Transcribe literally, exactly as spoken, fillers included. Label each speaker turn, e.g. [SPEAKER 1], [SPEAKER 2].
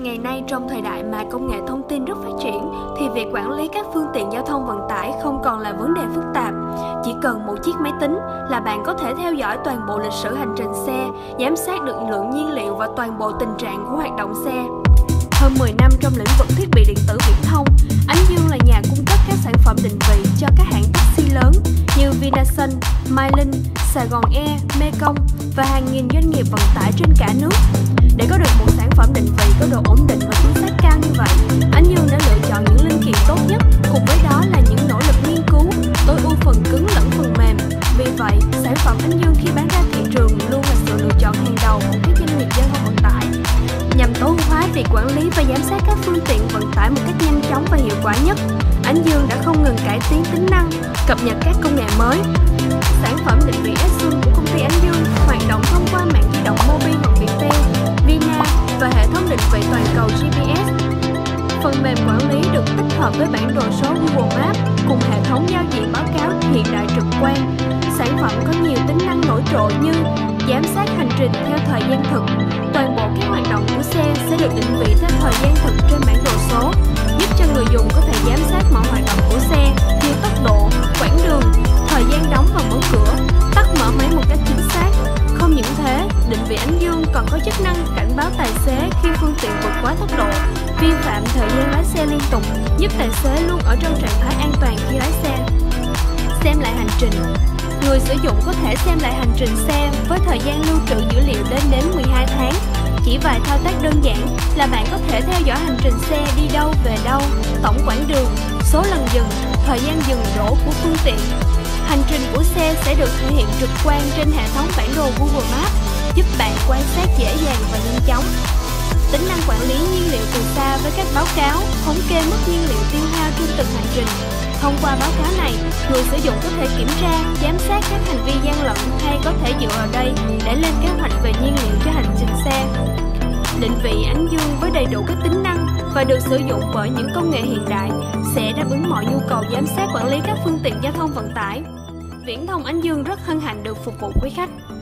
[SPEAKER 1] Ngày nay trong thời đại mà công nghệ thông tin rất phát triển thì việc quản lý các phương tiện giao thông vận tải không còn là vấn đề phức tạp. Chỉ cần một chiếc máy tính là bạn có thể theo dõi toàn bộ lịch sử hành trình xe, giám sát được lượng nhiên liệu và toàn bộ tình trạng của hoạt động xe. Hơn mười năm trong lĩnh vực thiết bị điện tử viễn thông, Ánh Dương là nhà cung cấp các sản phẩm định vị cho các hãng taxi lớn như Vinasun, Mylink, Sài Gòn Air, Mekong và hàng nghìn doanh nghiệp vận tải trên cả nước. Để có được một sản phẩm định vị có độ ổn định và chính xác cao như vậy, Ánh Dương đã lựa chọn những linh kiện tốt nhất, cùng với đó là những nỗ lực nghiên cứu, tối ưu phần cứng lẫn phần mềm. Vì vậy, sản phẩm Ánh Dương khi bán ra thị trường luôn là sự lựa chọn hàng đầu của các doanh nghiệp giao thông vận tải. Nhằm tối ưu hóa việc quản lý và giám sát các phương tiện vận tải một cách nhanh chóng và hiệu quả nhất, Ánh Dương đã không ngừng cải tiến tính năng, cập nhật các công nghệ mới. Sản phẩm định vị Exxon của công ty Ánh Dương hoạt động thông qua mạng di động Mobi hoặc Viettel, Vina và hệ thống định vị toàn cầu G P S. Phần mềm quản lý được tích hợp với bản đồ số Google Maps cùng hệ thống giao diện báo cáo hiện đại trực quan. Sản phẩm có nhiều tính năng nổi trội như giám sát hành trình theo thời gian thực. Toàn bộ các hoạt động của xe sẽ được định vị theo thời gian thực trên bản đồ số, giúp cho người dùng có thể giám sát mọi hoạt động của xe như tốc độ, quãng đường, thời gian đóng và mở cửa, tắt mở máy một cách chính xác. Không những thế, định vị Ánh Dương còn có chức năng cảnh báo tài xế khi phương tiện vượt quá tốc độ, vi phạm thời gian lái xe liên tục, giúp tài xế luôn ở trong trạng thái an toàn khi lái xe. Xem lại hành trình. Người sử dụng có thể xem lại hành trình xe với thời gian lưu trữ dữ liệu lên đến mười hai tháng. Chỉ vài thao tác đơn giản là bạn có thể theo dõi hành trình xe đi đâu về đâu, tổng quãng đường, số lần dừng, thời gian dừng đỗ của phương tiện. Hành trình của xe sẽ được thể hiện trực quan trên hệ thống bản đồ Google Maps, giúp bạn quan sát dễ dàng và nhanh chóng. Tính năng quản lý nhiên liệu từ xa với các báo cáo, thống kê mức nhiên liệu tiêu hao trên từng hành trình. Thông qua báo cáo này, người sử dụng có thể kiểm tra, giám sát các hành vi gian lận hay có thể dựa vào đây để lên kế hoạch về nhiên liệu cho hành trình xe. Định vị Ánh Dương với đầy đủ các tính năng và được sử dụng bởi những công nghệ hiện đại sẽ đáp ứng mọi nhu cầu giám sát quản lý các phương tiện giao thông vận tải. Viễn thông Ánh Dương rất hân hạnh được phục vụ quý khách.